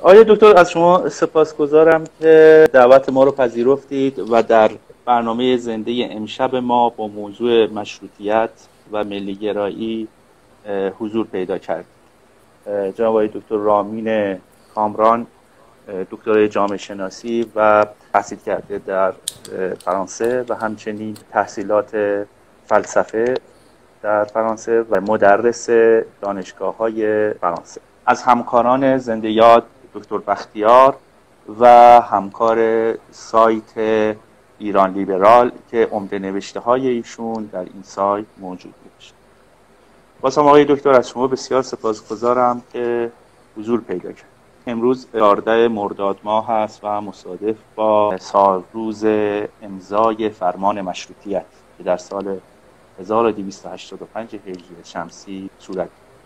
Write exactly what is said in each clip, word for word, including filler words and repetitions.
آقای دکتر از شما سپاسگزارم که دعوت ما رو پذیرفتید و در برنامه زنده امشب ما با موضوع مشروطیت و ملی‌گرایی حضور پیدا کرد. جناب آقای دکتر رامین کامران دکترای جامعه شناسی و تحصیل کرده در فرانسه و همچنین تحصیلات فلسفه در فرانسه و مدرس دانشگاه‌های فرانسه. از همکاران زنده یاد دکتر بختیار و همکار سایت ایران لیبرال که عمده نوشته های ایشون در این سایت موجود میشه. واسه آقای دکتر از شما بسیار سپاسگزارم که حضور پیدا کرد. امروز چهاردهم مرداد ماه هست و مصادف با سال روز امضای فرمان مشروطیت که در سال هزار و دویست و هشتاد و پنج هجری شمسی صورت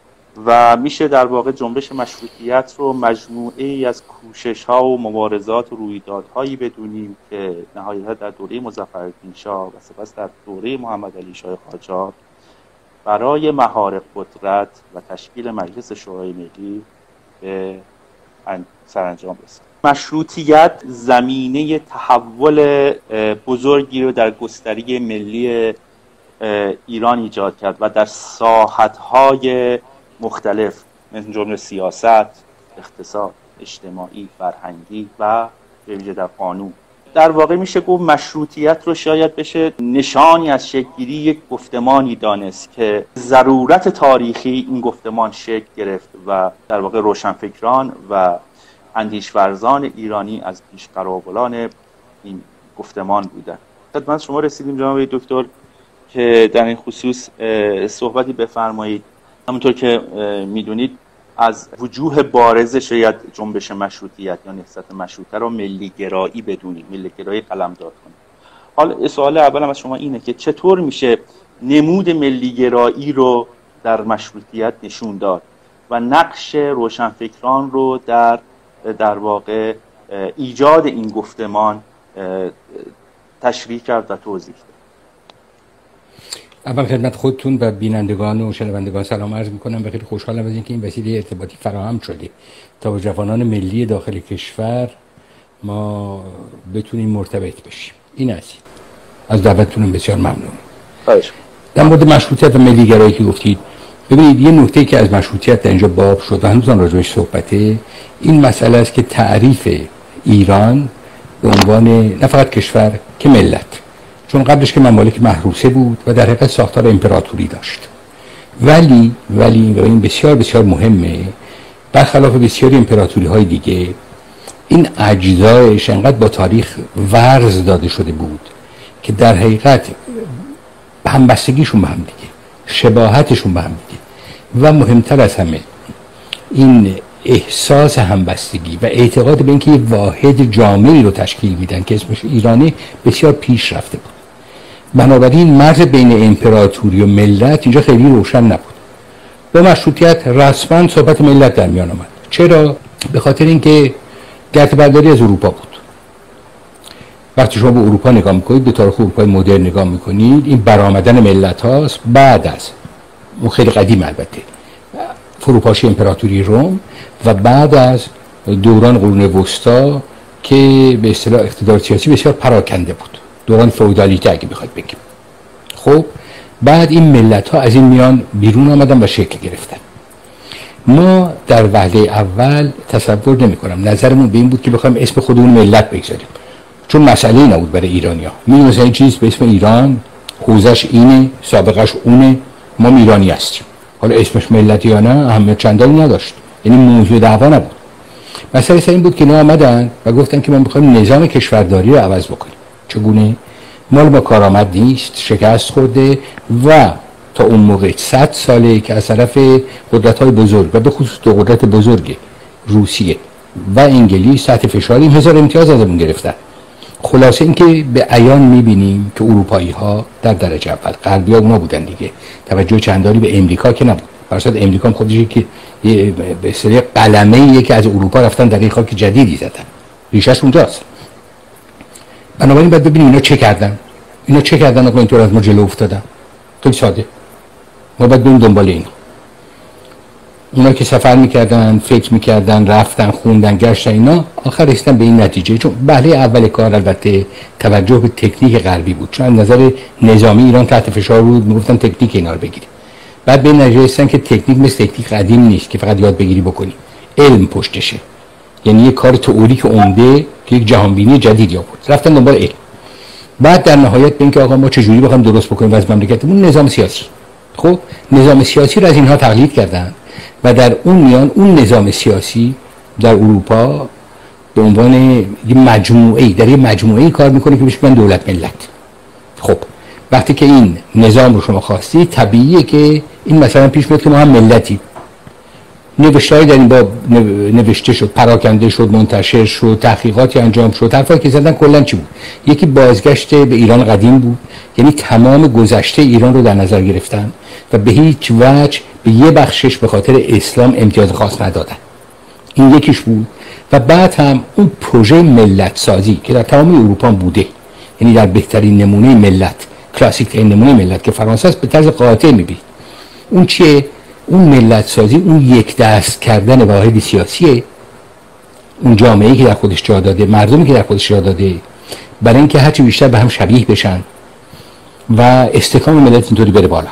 و میشه در واقع جنبش مشروطیت رو مجموعه ای از کوشش‌ها و مبارزات و رویدادهایی بدونیم که نهایتاً در دوره مظفرالدین شاه و سپس در دوره محمد علی شاه قاجار برای مهار قدرت و تشکیل مجلس شورای ملی به سرانجام رسید. مشروطیت زمینه تحول بزرگی رو در گستره ملی ایران ایجاد کرد و در ساحت‌های مختلف مثل جمله سیاست، اقتصاد، اجتماعی، فرهنگی و به ویژه در قانون. در واقع میشه گفت مشروطیت رو شاید بشه نشانی از شکل‌گیری یک گفتمانی دانست که ضرورت تاریخی این گفتمان شکل گرفت و در واقع روشنفکران و اندیشورزان ایرانی از پیشقراولان این گفتمان بودن. خدمت شما رسیدیم جناب دکتر که در این خصوص صحبتی بفرمایید. همونطور که میدونید از وجوه بارز شاید جنبش مشروطیت یا نهضت مشروطه رو ملی‌گرایی بدونیم، ملی‌گرایی قلمداد کنیم. حالا سوال اولم از شما اینه که چطور میشه نمود ملی‌گرایی رو در مشروطیت نشون داد و نقش روشنفکران رو در در واقع ایجاد این گفتمان تشریح کرد و توضیح داد. اول خدمت خودتون و بینندگان و شنوندگان سلام عرض میکنم و خیلی خوشحالم از اینکه این وسیله ارتباطی فراهم شده تا با جوانان ملی داخل کشور ما بتونیم مرتبط بشیم. این است. از دعوتتون بسیار ممنونم. خواهش می‌کنم. در مورد مشروطیت و ملی‌گرایی که گفتید، ببینید یه نکته که از مشروطیت در اینجا باب شد و هنوز راجعش صحبته، این مسئله است که تعریف ایران به عنوان نه فقط کشور که ملت، چون قبلش که ممالک محروسه بود و در حقیقت ساختار امپراتوری داشت، ولی ولی و این بسیار بسیار مهمه، برخلاف بسیاری امپراتوری های دیگه این اجزایش انقدر با تاریخ ورز داده شده بود که در حقیقت همبستگیشون به هم دیگه، شباهتشون به هم دیگه و مهمتر از همه این احساس همبستگی و اعتقاد به اینکه یه واحد جامعی رو تشکیل میدن که اسمش ایرانی بسیار پیش رفته بود. بنابراین مرز بین امپراتوری و ملت اینجا خیلی روشن نبود. با مشروطیت رسما صحبت ملت در میان آمد. چرا؟ به خاطر اینکه گردبرداری از اروپا بود. وقتی شما به اروپا نگاه میکنید، به تاریخ اروپای مدرن نگاه میکنید، این برآمدن ملت هاست بعد از اون خیلی قدیم البته فروپاشی امپراتوری روم و بعد از دوران قرون وسطا که به اصطلاح اقتدار سیاسی بسیار پراکنده بود، دوران فئودالیته اگه بخواید بگیم. خب بعد این ملت ها از این میان بیرون آمدن و شکل گرفتن. ما در وهله اول تصور نمی کنم، نظرمون به این بود که بخوایم اسم خودمون ملت بگذاریم، چون مسئله ای نبود برای ایرانی‌ها. می‌دونید مثلا این چیز به اسم ایران، حوزش اینه، سابقش اونه، ما ایرانی هستیم. حالا اسمش ملت یا نه اهمیت چندانی نداشت، یعنی موضوع دعوا نبود. مسئله این بود که اینا آمدن و گفتن که ما می‌خوایم نظام کشورداری رو عوض بکنیم. چگونه؟ مال ما کارآمد نیست، شکست خورده و تا اون موقع صد ساله که از طرف قدرت‌های بزرگ و به خصوص دو قدرت بزرگ روسیه و انگلیس تحت فشار این هزار امتیاز ازمون گرفتن. خلاصه اینکه به عیان می‌بینیم که اروپایی‌ها در درجه اول، غربی‌ها اونا بودن دیگه، توجه چندانی به امریکا که نبود. برصد امریکا هم خودش که به اصطلاح قلمه‌ایه که از اروپا رفتن در این خاک جدیدی زدن. ریشه‌ش اونجاست. بنابراین باید ببینیم اینا چه کردن. اینا چه کردن آقا اینطور از ما جلو افتادن؟ خیلی ساده. ما باید بریم دنبال اینا. اونا که سفر میکردن، فکر میکردن، رفتن، خوندن، گشتن، اینا آخر رسیدن به این نتیجه. چون بله اول کار البته توجه به تکنیک غربی بود، چون از نظر نظامی ایران تحت فشار بود، میگفتن تکنیک اینا رو بگیری. بعد به این نتیجه رسیدن که تکنیک مثل تکنیک قدیم نیست که فقط یاد بگیری بکنی، علم پشتشه، یعنی یه کار تئوریک عمده که یک جهانبینی جدید یا بود. رفتن دنبال علم. بعد در نهایت به اینکه آقا ما چجوری بخوام درست بکنیم از مملکتمون نظام سیاسی. خب نظام سیاسی رو از اینها تقلید کردن و در اون میان اون نظام سیاسی در اروپا به عنوان یه مجموعه‌ای در یه مجموعه‌ای کار میکنه که بهش میگن دولت ملت. خب وقتی که این نظام رو شما خواستی، طبیعیه که این مثلا پیش میاد که ما هم ملتی. نوشته‌ای در این باب نوشته شد، پراکنده شد، منتشر شد، تحقیقاتی انجام شد. حرفایی که زدن کلا چی بود؟ یکی بازگشت به ایران قدیم بود، یعنی تمام گذشته ایران رو در نظر گرفتن و به هیچ وجه به یه بخشش به خاطر اسلام امتیاز خاص ندادن. این یکیش بود. و بعد هم اون پروژه ملت سازی که در تمام اروپا بوده، یعنی در بهترین نمونه ملت، کلاسیک ترین نمونه ملت که فرانسه است، به طرز قاطع می‌بینید. اون چیه؟ اون ملت سازی، اون یک دست کردن واحد سیاسیه، اون جامعه‌ای که در خودش جا داده، مردمی که در خودش جا داده، برای اینکه هرچی بیشتر به هم شبیه بشن و استحکام ملت اینطوری بره بالا.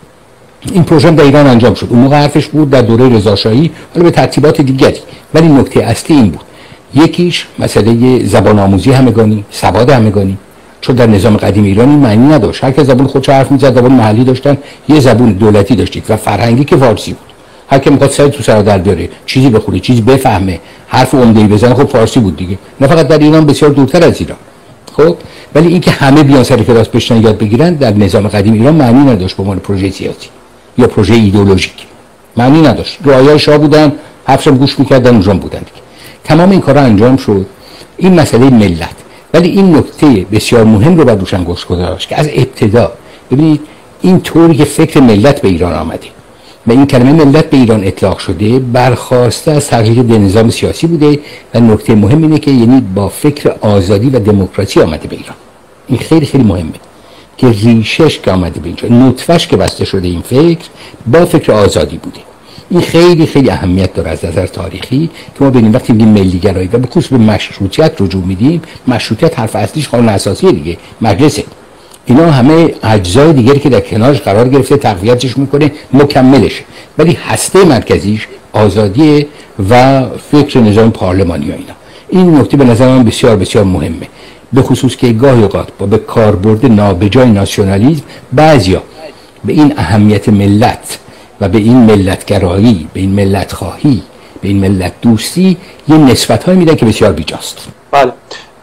این پروژه در ایران انجام شد. اون موقع حرفش بود در دوره رضاشاهی، حالا به ترتیبات دیگری، ولی نکته اصلی این بود. یکیش مسئله زبان آموزی همگانی، سواد همگانی، چون در نظام قدیم ایرانی معنی نداشت. هر کی زبان خودش حرف می‌زد، زبان محلی داشتن، یه زبان دولتی داشتید و فرهنگی که فارسی بود. هر کی می‌خواد سر تو سر در بیاره، چیزی بخوره، چیزی بفهمه، حرف عمده‌ای بزنه، خب فارسی بود دیگه. نه فقط در ایران، بسیار دورتر از ایران. خب ولی اینکه همه بیان سر کلاس بشنن یاد بگیرن در نظام قدیم ایران معنی نداشت به عنوان پروژه سیاسی یا پروژه ایدئولوژیک. معنی نداشت. رعایای شاه بودن، حرفشم گوش می‌کردن، اونجا بودن دیگه. تمام این کارا انجام شد. این مسئله ملت. ولی این نکته بسیار مهم رو باید روش انگشت گذاشت که از ابتدا ببینید این طوری که فکر ملت به ایران آمده و این کلمه ملت به ایران اطلاق شده برخواسته از تغییر نظام سیاسی بوده و نکته مهم اینه که یعنی با فکر آزادی و دموکراسی آمده به ایران. این خیلی خیلی مهمه که ریشش که آمده به اینجا، نطفه‌اش که بسته شده این فکر با فکر آزادی بوده. این خیلی خیلی اهمیت داره از نظر تاریخی که ما ببینیم وقتی میگیم ملی‌گرایی و به خصوص به مشروطیت رجوع میدیم، مشروطیت حرف اصلیش قانون اساسی دیگه، مجلسه. اینا همه اجزای دیگری که در کنارش قرار گرفته تقویتش میکنه، مکملشه، ولی هسته مرکزیش آزادی و فکر نظام پارلمانی و اینا. این نکته به نظر من بسیار بسیار مهمه، به خصوص که گاهی اوقات با به کاربرد نابجای ناسیونالیسم بعضیا به این اهمیت ملت و به این ملتگرایی، به این ملت خواهی، به این ملت دوستی یه نسبت‌های میدن که بسیار بیجاست. بله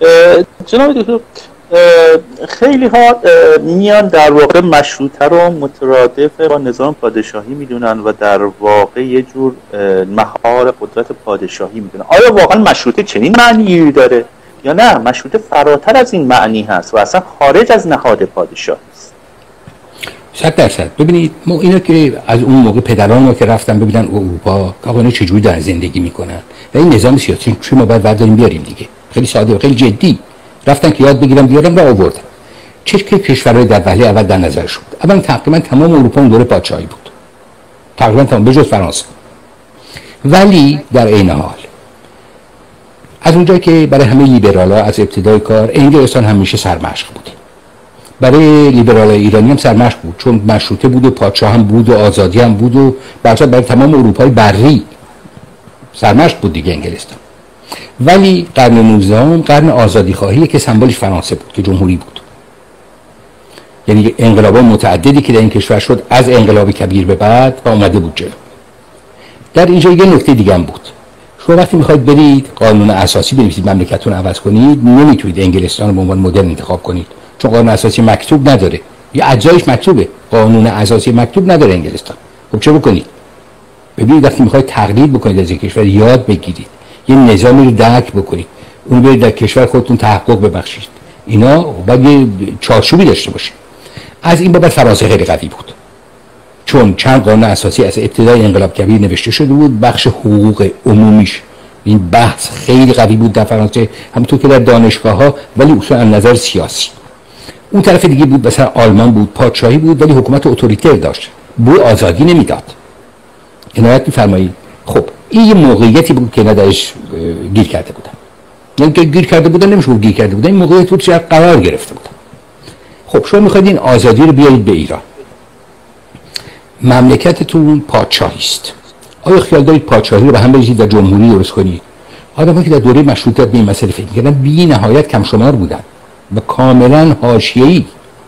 جناب دکتر، خیلی ها میان در واقع مشروطه رو مترادف با نظام پادشاهی میدونن و در واقع یه جور مهار قدرت پادشاهی میدونن. آیا واقعا مشروطه چنین معنی داره یا نه مشروطه فراتر از این معنی هست و اصلا خارج از نهاد پادشاهی است؟ صد درصد. ببینید ما اینا که از اون موقع پدران ما که رفتن ببینن اروپا آقا اینا چجوری در زندگی میکنن و این نظام سیاسی چی ما باید برداریم بیاریم دیگه، خیلی ساده و خیلی جدی رفتن که یاد بگیرن بیارن و آوردن. چه که کشورهای در وهله اول در نظر شد. اول تقریبا تمام اروپا اون دوره پادشاهی بود، تقریبا تمام به جز فرانسه. ولی در عین حال از اونجایی که برای همه لیبرال‌ها از ابتدای کار انگلستان همیشه سرمشق بوده، برای لیبرال‌های ایرانی هم سرمشق بود، چون مشروطه بود و پادشاه هم بود و آزادی هم بود و برای برای تمام اروپای بری سرمشق بود دیگه انگلستان. ولی قرن نوزدهم قرن آزادی خواهی که سمبولش فرانسه بود که جمهوری بود، یعنی انقلابات متعددی که در این کشور شد از انقلاب کبیر به بعد و اومده بود جلو. در اینجا یه نکته دیگه هم بود. شما وقتی میخواید برید قانون اساسی بنویسید مملکتتون عوض کنید، نمیتونید انگلستان رو به عنوان مدل انتخاب کنید، چون قانون اساسی مکتوب نداره، یه اجزایش مکتوبه، قانون اساسی مکتوب نداره انگلستان. خب چه بکنید؟ ببینید وقتی میخواید تقلید بکنید از یک کشور، یاد بگیرید، یه نظامی رو درک بکنید، اون برید در کشور خودتون تحقق ببخشید، اینا باید یه چارچوبی داشته باشه. از این بابت فرانسه خیلی قوی بود، چون چند قانون اساسی از ابتدای انقلاب کبیر نوشته شده بود، بخش حقوق عمومیش این بحث خیلی قوی بود در فرانسه، همونطور که در دانشگاه‌ها، ولی اصولا از نظر سیاسی. اون طرف دیگه بود مثلا آلمان بود، پادشاهی بود ولی حکومت اتوریتر داشت، بو آزادی نمیداد. عنایت می‌فرمایید. خب این یه موقعیتی بود که نداش گیر کرده بودن، یعنی که گیر کرده بودن نمیشه گیر کرده بودن، این موقعیت بود که قرار گرفته بودن. خب شما میخواید این آزادی رو بیارید به ایران، مملکتتون پادشاهی است. آیا خیال دارید پادشاهی رو به هم بریزید و جمهوری درست کنید؟ آدمایی که در دوره مشروطیت به این مسئله فکر می‌کردن بی نهایت کم شمار بودن و کاملا حاشیه‌ای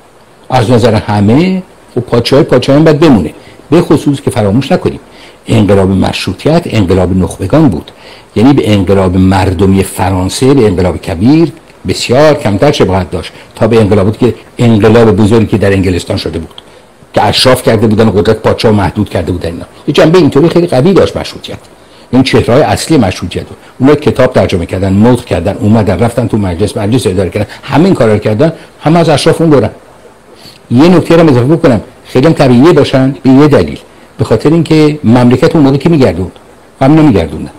از نظر همه. و پادشاهی پادشاهی باید بمونه، به خصوص که فراموش نکنیم انقلاب مشروطیت انقلاب نخبگان بود، یعنی به انقلاب مردمی فرانسه، به انقلاب کبیر بسیار کمتر شباهت داشت تا به انقلاباتی که انقلاب بزرگی که در انگلستان شده بود که اشراف کرده بودن و قدرت پادشاه محدود کرده بودن. اینا یه جنبه اینطوری خیلی قوی داشت مشروطیت. این چهره‌های اصلی مشروطیت بود. اونا کتاب ترجمه کردن، نطق کردن، اومدن رفتن تو مجلس، مجلس اداره کردن، همه این کارا رو کردن، همه از اشراف اون دورن. یه نکته رو اضافه بکنم، خیلی هم طبیعیه باشن به یه دلیل، به خاطر اینکه مملکت اون موقع که میگردوند همین نمیگردوندن.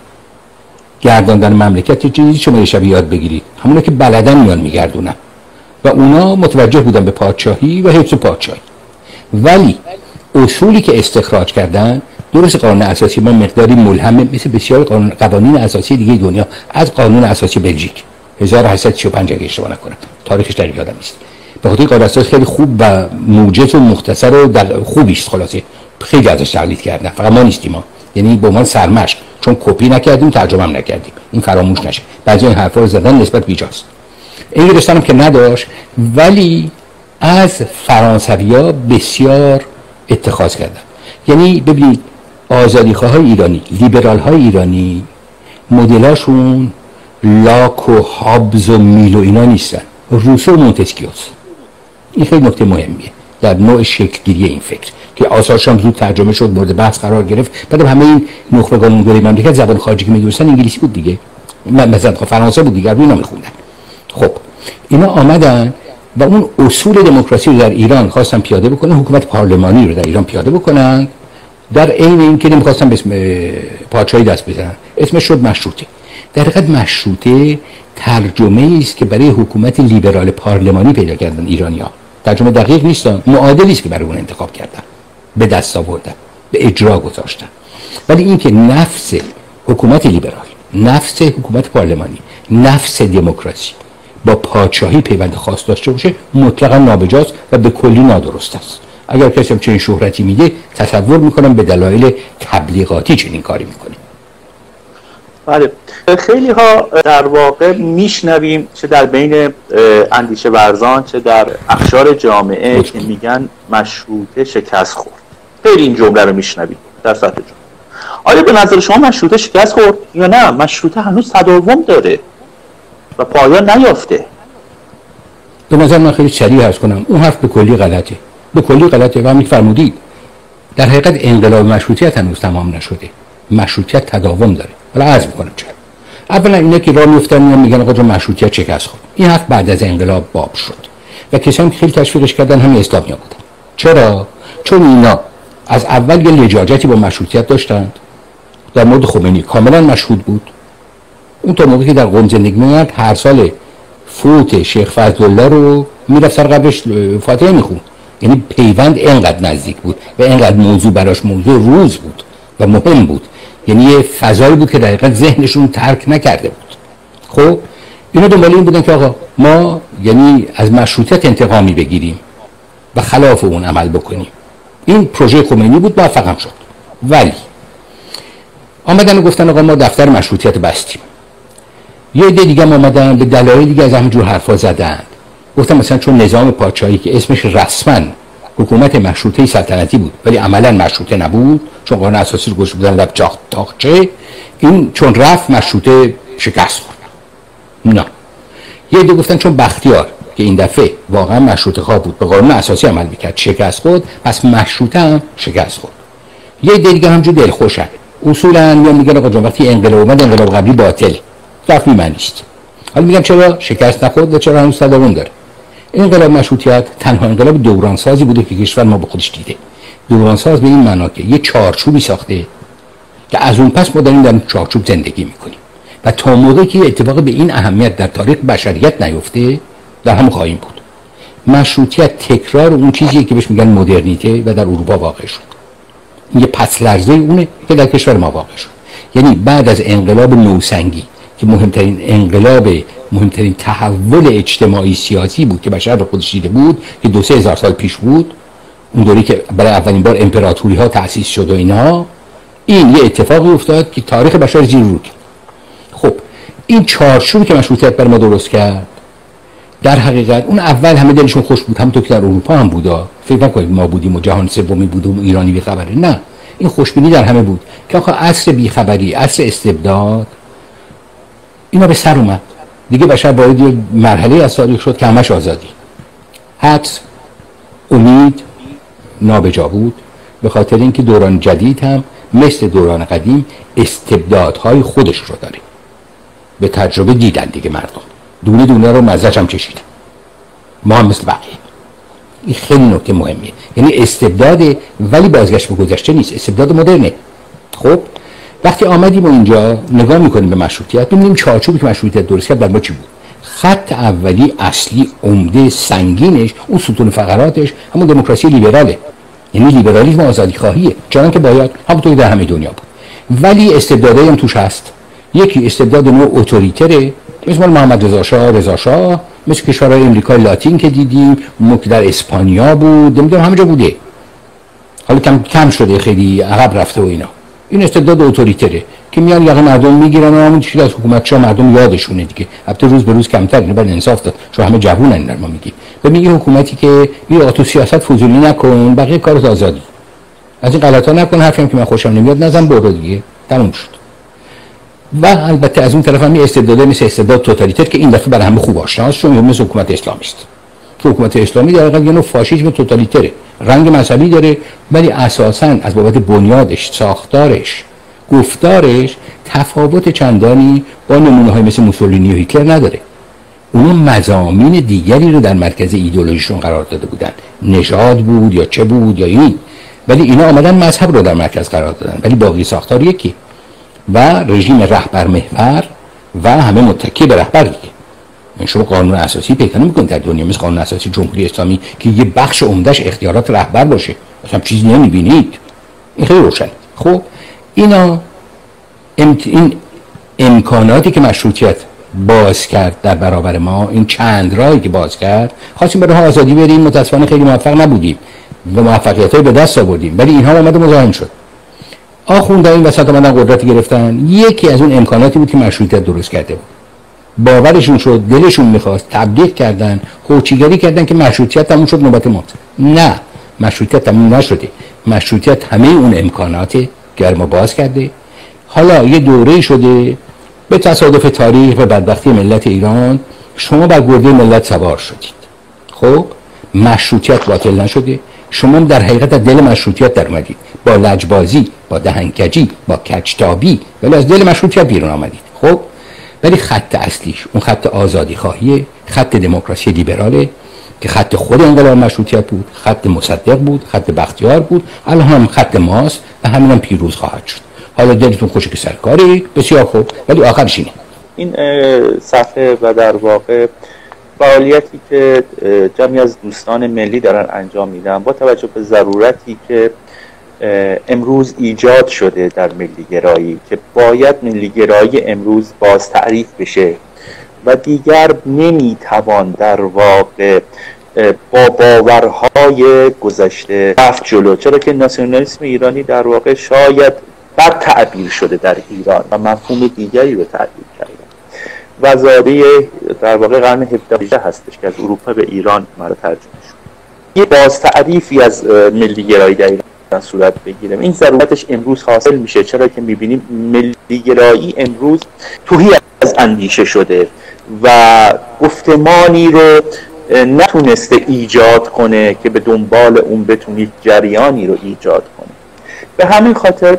گرداندن مملکت چیزی شما یه شب یاد بگیرید، همونا که بلدن میان میگردونن و اونا متوجه بودن به پادشاهی و حفظ پادشاهی. ولی اصولی که استخراج کردن، درست قانون اساسی ما مقداری ملهمه مثل بسیار قانون قوانین اساسی دیگه دنیا، از قانون اساسی بلژیک هزار و هشتصد و سی و پنج اگه اشتباه نکنم، تاریخش در یادم نیست. به خاطر قانون اساسی خیلی خوب و موجز و مختصر و در خوبی است، خلاصه خیلی ازش تقلید کردن، فقط ما نیستیم ما، یعنی به عنوان سرمشق، چون کپی نکردیم ترجمه هم نکردیم، این فراموش نشه. بعضی این حرفا رو زدن نسبت بیجاست. انگلستان هم که نداشت، ولی از فرانسوی‌ها بسیار اتخاذ کردن. یعنی ببینید آزادیخواهای ایرانی، لیبرال های ایرانی مدلاشون لاک و هابز و میل و اینا نیستن، روسو و مونتسکیوس. این خیلی نکته مهمیه در نوع شکل‌گیری این فکر که آثارش هم زود ترجمه شد، مورد بحث قرار گرفت. بعد همه این نخبگان اونجوری مملکت زبان خارجی که می‌دونستن انگلیسی بود دیگه، مثلا فرانسه بود دیگه، اینا می‌خوندن. خب اینا آمدن و اون اصول دموکراسی رو در ایران خواستن پیاده بکنن، حکومت پارلمانی رو در ایران پیاده بکنن، در عین اینکه نمی‌خواستن به اسم پادشاهی دست بزنن. اسمش شد مشروطه. در حقیقت مشروطه ترجمه است که برای حکومت لیبرال پارلمانی پیدا کردن ایرانی‌ها. ترجمه دقیق نیست، معادلی است که برای اون انتخاب کردن، به دست آوردن، به اجرا گذاشتن. ولی اینکه نفس حکومت لیبرال، نفس حکومت پارلمانی، نفس دموکراسی با پادشاهی پیوند خاص داشته باشه مطلقاً نابجاست و به کلی نادرست است. اگر کسی هم چنین شهرتی میده، تصور میکنم به دلایل تبلیغاتی چنین کاری میکنه. بله، خیلی ها در واقع میشنویم چه در بین اندیشه ورزان چه در اقشار جامعه که میگن مشروطه شکست خورد. خیلی این جمله رو میشنویم در سطح جامعه. آیا به نظر شما مشروطه شکست خورد یا نه مشروطه هنوز تداوم داره و پایان نیافته؟ به نظر من خیلی سریع عرض کنم اون حرف به کلی غلطه. به کلی غلطه و همین فرمودید. در حقیقت انقلاب مشروطیت هنوز تمام نشده. مشروطیت تداوم داره. حالا عرض میکنم چرا. اولا اینا که راه میفتن میگن آقا مشروطیت شکست خورد. این حرف بعد از انقلاب باب شد و کسانی که خیلی تشویقش کردن همین اسلامیا بودن. چرا؟ چون اینا از اول یه لجاجتی با مشروطیت داشتند. در مورد خمینی کاملا مشهود بود. اون تا موقعی که در قم زندگی می‌کرد هر سال فوت شیخ فضل‌الله رو میرفت سر قبرش فاتحه میخوند. یعنی پیوند اینقدر نزدیک بود و اینقدر موضوع براش موضوع روز بود و مهم بود. یعنی یه فضایی بود که در حقیقت ذهنشون ترک نکرده بود. خب اینا دنبال این بودن که آقا ما یعنی از مشروطیت انتقامی بگیریم و خلاف اون عمل بکنیم. این پروژه خمینی بود، موفق هم شد. ولی آمدن و گفتن آقا ما دفتر مشروطیت بستیم. یه عده دیگه هم آمدن به دلایل دیگه از همینجور حرفا زدن. گفتم مثلا چون نظام پادشاهی که اسمش رسما حکومت مشروطه سلطنتی بود ولی عملا مشروطه نبود، چون قانون اساسی رو گذاشته بودن لب تاقچه، این چون رفت مشروطه شکست خورد. نه. یه عده گفتن چون بختیار که این دفعه واقعا مشروطه خواه بود، به قانون اساسی عمل میکرد، شکست خورد، پس مشروطه هم شکست خورد. یه عده دیگه همجور دلخوشن. اصولا یا میگن آقا جان وقتی انقلاب اومد انقلاب قبلی باطل، رفی معنی است. حالا میگم چرا شکست نخورد و چرا هنوز تداوم داره. انقلاب مشروطیت تنها انقلاب دورانسازی بوده که کشور ما به خودش دیده. دورانساز به این معنا که یه چارچوبی ساخته که از اون پس ما داریم در چارچوب زندگی میکنیم و تا موقعی که اتفاق به این اهمیت در تاریخ بشریت نیفته در هم خواهیم بود. مشروطیت تکرار اون چیزیه که بهش میگن مدرنیته و در اروپا واقع شد. یه پس لرزه اونه که در کشور ما واقع شد. یعنی بعد از انقلاب نوسنگی که مهمترین انقلاب، مهمترین تحول اجتماعی سیاسی بود که بشر به خودش دیده بود که دو سه هزار سال پیش بود، اون دوری که برای اولین بار امپراتوری ها تأسیس شد و اینا، این یه اتفاقی افتاد که تاریخ بشر زیر رو کرد. خب این چارچوبی که مشروطیت بر ما درست کرد، در حقیقت اون اول همه دلشون خوش بود، همونطور که در اروپا هم بودا. فکر نکنید ما بودیم و جهان سومی بود و ایرانی بی خبره. نه، این خوشبینی در همه بود که آخه عصر بی خبری، عصر استبداد اینا به سر اومد دیگه. بشر وارد یه مرحله از تاریخ شد که همش آزادی. حدس، امید نابجا بود، به خاطر اینکه دوران جدید هم مثل دوران قدیم استبدادهای خودش رو داره. به تجربه دیدن دیگه مردم، دونه دونه رو مزه‌ش هم چشیدن. ما هم مثل بقیه. این خیلی نکته مهمیه. یعنی استبداده ولی بازگشت به گذشته نیست، استبداد مدرنه. خب وقتی آمدیم و اینجا نگاه میکنیم به مشروطیت، ببینیم چارچوبی که مشروطیت درست کرد بر ما چی بود. خط اولی، اصلی، عمده، سنگینش، اون ستون فقراتش همون دموکراسی لیبراله. یعنی لیبرالیسم آزادی خواهیه، چنان که باید، همونطور در همه دنیا بود. ولی استبدادایی هم توش هست. یکی استبداد نوع اتوریتره، مثل محمد رضا شاه، رضا شاه، مثل کشورهای امریکای لاتین که دیدیم، که در اسپانیا بود، نمیدونم همه جا بوده. حالا کم کم شده، خیلی عقب رفته و اینا. این استبداد اتوریتره که میان یقه مردم میگیرن و همون چیزی از حکومت‌ها مردم یادشونه دیگه. البته روز به روز کمتر، اینو باید انصاف داد، چون همه جوونن در ما میگی. ببین این حکومتی که میگه تو سیاست فضولی نکن، بقیه کارت آزادی. از این غلطا نکن، حرفی که من خوشم نمیاد نزن، برو دیگه، تموم شد. و البته از اون طرف هم استبداد مثل استبداد توتالیتر که این دفعه برای همه خوب آشناست، چون مثل حکومت اسلامی است. که حکومت اسلامی در واقع یه نوع فاشیسم توتالیتره، رنگ مذهبی داره ولی اساساً از بابت بنیادش، ساختارش، گفتارش تفاوت چندانی با نمونه‌های مثل موسولینی و هیتلر نداره. اونا مضامین دیگری رو در مرکز ایدئولوژیشون قرار داده بودن، نژاد بود یا چه بود یا این، ولی اینا آمدن مذهب رو در مرکز قرار دادن، ولی باقی ساختار یکی و رژیم رهبر محور و همه متکی به رهبر دیگه. این شما قانون اساسی پیدا نمی‌کنید در دنیا مثل قانون اساسی جمهوری اسلامی که یه بخش عمدهش اختیارات رهبر باشه، اصلا چیزی نمی‌بینید. این خیلی روشنه. خب اینا امت... این امکاناتی که مشروطیت باز کرد در برابر ما، این چند راهی که باز کرد، خواستیم برای آزادی بریم، متأسفانه خیلی موفق نبودیم و موفقیت‌های به دست آوردیم، ولی اینها اومد مزاحم شد. آخوندها این وسط اومدن قدرتی گرفتن. یکی از اون امکاناتی بود که مشروطیت درست کرده بود. باورشون شد، دلشون میخواست، تبلیغ کردن، هوچیگری کردن که مشروطیت تموم شد، نوبت ما. نه، مشروطیت تموم نشده. مشروطیت همه اون امکانات گرما باز کرده. حالا یه دوره شده به تصادف تاریخ و بدبختی ملت ایران شما بر گرده ملت سوار شدید. خب مشروطیت باطل نشده، شما در حقیقت از دل مشروطیت در اومدید، با لجبازی، با دهنکجی، با کجتابی، ولی از دل مشروطیت بیرون آمدید. خب ولی خط اصلیش اون خط آزادی خواهیه، خط دموکراسی لیبراله که خط خود انقلاب مشروطیت بود، خط مصدق بود، خط بختیار بود، الان هم خط ماست و همین هم پیروز خواهد شد. حالا دلتون خوشه که سرکاری بسیار خوب، ولی آخرش اینه. این صفحه و در واقع فعالیتی که جمعی از دوستان ملی دارن انجام میدن با توجه به ضرورتی که امروز ایجاد شده در ملیگرایی که باید ملیگرایی امروز باز تعریف بشه و دیگر نمیتوان در واقع با باورهای گذشته رفت جلو، چرا که ناسیونالیسم ایرانی در واقع شاید بد تعبیر شده در ایران و مفهوم دیگری رو تعبیر کرده و زاده در واقع قرن هفدهم هستش که از اروپا به ایران مرا ترجمه شد. یه باز تعریفی از ملیگرایی در ایران صورت بگیره، این ضرورتش امروز حاصل میشه، چرا که میبینیم ملیگرایی امروز توهی از اندیشه شده و گفتمانی رو نتونسته ایجاد کنه که به دنبال اون بتونید جریانی رو ایجاد کنه. به همین خاطر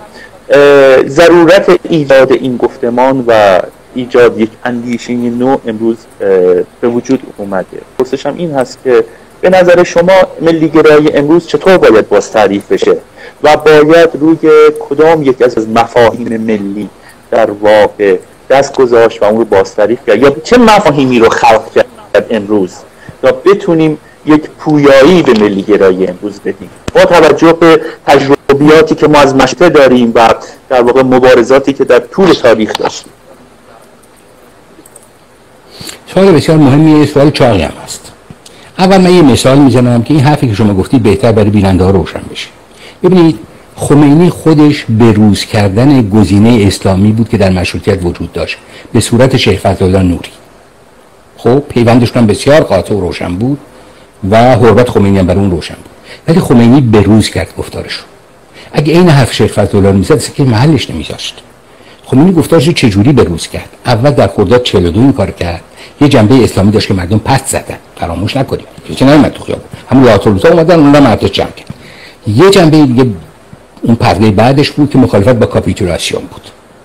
ضرورت ایجاد این گفتمان و ایجاد یک اندیشه نو امروز به وجود اومده. پرسشم این هست که به نظر شما ملیگرایی امروز چطور باید باز تعریف بشه و باید روی کدام یک از مفاهیم ملی در واقع دست گذاشت و اون رو باز تعریف کرد، یا چه مفاهیمی رو خلق کرد امروز تا بتونیم یک پویایی به ملی گرایی امروز بدیم با توجه به تجربیاتی که ما از مشروطه داریم و در واقع مبارزاتی که در طول تاریخ داشتیم؟ سوال بسیار مهمیه، سوال چاقی هم هست. اول من یه مثال میزنم که این حرفی که شما گفتید بهتر برای بیننده ها روشن بشه. ببینید خمینی خودش به روز کردن گزینه اسلامی بود که در مشروطیت وجود داشت به صورت شیخ فضلالله نوری. خب پیوندشون بسیار قاطع و روشن بود و حرمت خمینی هم بر اون روشن بود، ولی خمینی به روز کرد گفتارش رو. اگه این حرف شیخ فضلالله میزد که محلش نمیذاشت. خمینی گفتارش رو چجوری به روز کرد؟ اول در خرداد چهل و دو این کار کرد، یه جنبه اسلامی داشت که مردم پس زدن، فراموش نکنیم که نمیاد تو خیابون، همون آتولوسا اومدن اونها مردم جمع کرد. یه جنبه دیگه اون پرده بعدش بود که مخالفت با کاپیتولاسیون بود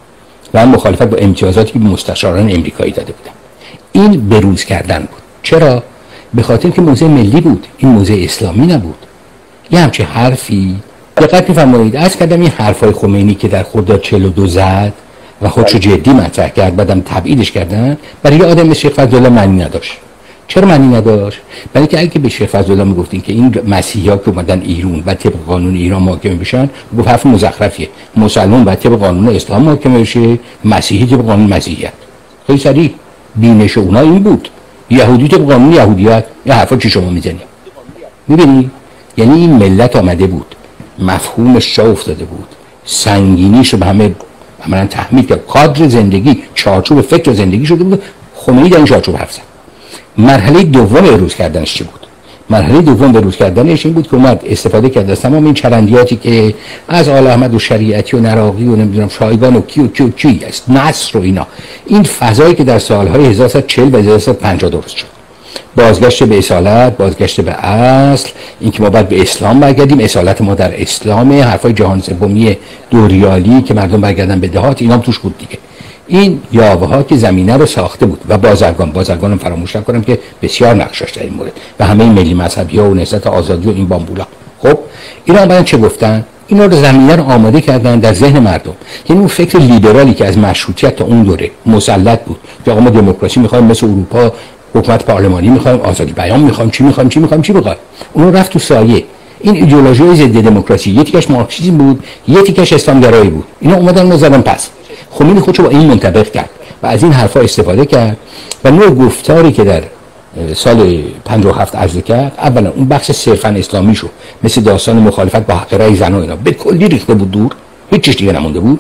و هم مخالفت با امتیازاتی که به مستشاران امریکایی داده بودن. این بروز کردن بود. چرا؟ به خاطر که موضع ملی بود، این موضع اسلامی نبود. یه همچه حرفی دقت می‌فرمایید از کردم این حرفای خمینی که در خرداد چهل و دو زد و خودشو جدی مطرح کرد بعدم تبعیدش کردن، برای آدم مثل شیخ فضلالله معنی نداشت. چرا معنی نداشت؟ برای که اگه به شیخ فضلالله میگفتین که این مسیحی‌ها که اومدن ایران و طبق قانون ایران محاکمه بشن، گفت حرف مزخرفیه. مسلمان باید طبق قانون اسلام محاکمه بشه، مسیحی طبق قانون مسیحیت. خیلی صریح بینش اونا این بود. یهودی طبق قانون یهودیت. این حرفا چی شما میزنید؟ می‌بینی؟ یعنی این ملت آمده بود، مفهومش جا افتاده بود، سنگینیش رو به همه عملاً تحمیل کرد، کادر زندگی، چارچوب فکر زندگی شده بود. خمینی در این چارچوب حرف زد. مرحله دوم بروز کردنش چی بود؟ مرحله دوم بروز کردنش این بود که اومد استفاده کرد از تمام این چرندیاتی که از آل احمد و شریعتی و نراقی و نمیدونم شایگان و کی و کی و کی است، نصر و اینا، این فضایی که در سالهای هزار و سیصد و چهل و هزار و سیصد و پنجاه درست شد، بازگشت به اصالت، بازگشت به اصل، اینکه ما باید به اسلام برگردیم، اصالت ما در اسلام، حرفای جهان سومی دوریالی که مردم برگردن به دهات، اینا هم توش بود دیگه. این یاوه ها که زمینه رو ساخته بود و بازرگان بازرگان هم فراموش نکنم که بسیار نقش داشت در این مورد و همه این ملی مذهبی ها و نهضت آزادی و این بامبولا. خب اینا هم چه گفتن؟ اینا رو زمینه رو آماده کردن در ذهن مردم. یعنی اون فکر لیبرالی که از مشروطیت تا اون دوره مسلط بود که آقا ما دموکراسی میخوایم مثل اروپا، حکومت پارلمانی میخوایم، آزادی بیان میخوایم، چی میخوایم چی میخوایم چی میخوایم، اون رفت تو سایه. این ایدئولوژی ضد دموکراسی یه تیکش مارکسیسم بود، یه تیکش اسلام گرایی بود. اینا اومدن نزدن پس. خمینی خودشو با این منطبق کرد و از این حرفا استفاده کرد و نوع گفتاری که در سال پنجاه و هفت عرضه کرد، اولا اون بخش صرفا اسلامی شو مثل داستان مخالفت با حق رأی زن و اینا به کلی ریخته بود دور، هیچ چیز دیگه نمونده بود،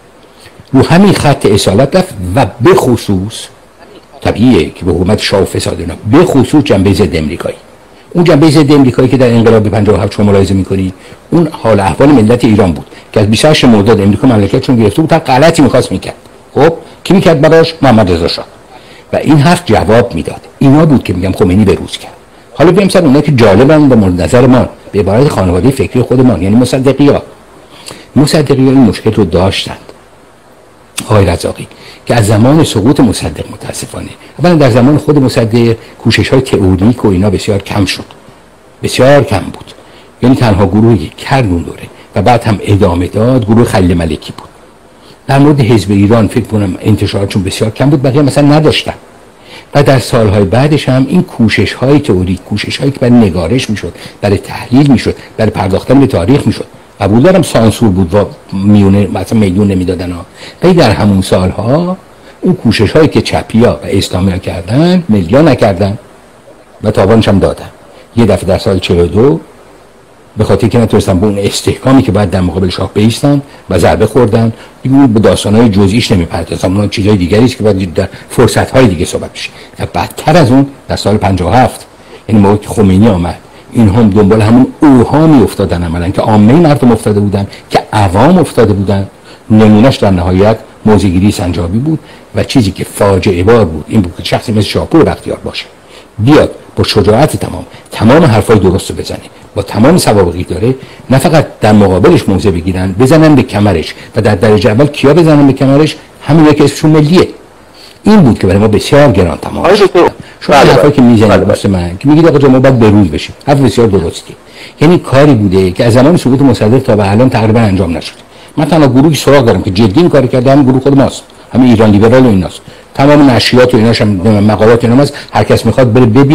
رو همین خط اصالت رفت و به خصوص طبیعیه که به حکومت شاه و فساد اینا، به خصوص جنبه ضد امریکایی. اون جنبه ضد امریکایی که در انقلاب پنجاه و هفت شما ملاحظه می‌کنید، اون حال احوال ملت ایران بود که از بیست و هشت مرداد امریکا مملکتشون گرفته بود، تا غلطی می‌خواست می‌کرد. خب کی می‌کرد براش؟ محمد رضا شاه. و این حرف جواب میداد. اینا بود که میگم خمینی بروز کرد. حالا بیام سر اونایی که جالبن به مورد نظر ما، به عبارت خانواده فکری خودمان، یعنی مصدقی‌ها. مصدقی‌ها این مشکل رو داشتند. آقای رزاقی که از زمان سقوط مصدق متاسفانه، اولا در زمان خود مصدق کوشش‌های تئوریک و اینا بسیار کم شد. بسیار کم بود. یعنی تنها گروهی کرد اون دوره و بعد هم ادامه داد گروه خلیل ملکی بود. در مورد حزب ایران فکر کنم انتشاراتشون بسیار کم بود، بقیه مثلا نداشتن. و در سالهای بعدش هم این کوشش‌های تئوریک، کوشش‌هایی که برای نگارش میشد، برای تحلیل میشد، برای پرداختن به تاریخ میشد، قبول دارم سانسور بود و میونه مثلا میلیون نمیدادن ها، ولی در همون سالها اون کوشش‌هایی که چپیا و اسلامی‌ها کردن ملیا نکردن و تاوانش هم دادن. یه دفعه در سال چهل و دو به خاطر که نتونستن به اون استحکامی که باید در مقابل شاه بایستن و ضربه خوردن، دیگه به داستان‌های جزئیش نمی‌پردازم، اون چیزای دیگری است که باید در فرصت‌های دیگه صحبت بشه. و بدتر از اون در سال پنجاه و هفت، یعنی موقعی که خمینی آمد، این هم دنبال همون اوهامی افتادن عملاً که عامه مردم افتاده بودن، که عوام افتاده بودن. نمونهش در نهایت موضع‌گیری سنجابی بود و چیزی که فاجعه بار بود این بود که شخصی مثل شاپور بختیار باشه بیاد با شجاعت تمام تمام حرفای درست رو بزنه، با تمام سوابقی داره، نه فقط در مقابلش موضع بگیرن، بزنن به کمرش و در درجه اول کیا بزنن به کمرش؟ همینایی که اسمشون ملیه. این بود که برای ما بسیار گران تمام شد. شما حرفایی که میزنید واسه من که میگید آقا ما باید بروز بشیم، حرف بسیار درستی. یعنی کاری بوده که از زمان سقوط مصدق تا به الان تقریبا انجام نشد. من تنها گروهی سراغ دارم که جدی این کارو کرده، هم گروه خود ماست، همین ایران لیبرال و ایناست. تمام نشریات و ایناش هم مقالات اینا هست، هر کس میخواد بره ببینه